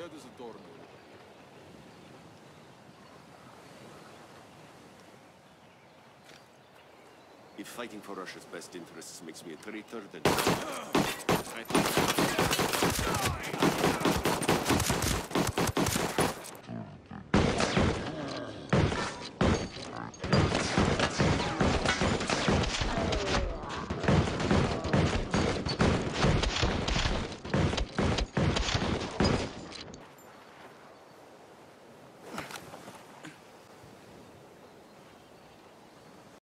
dead as a doornail. If fighting for Russia's best interests makes me a traitor, then... I think...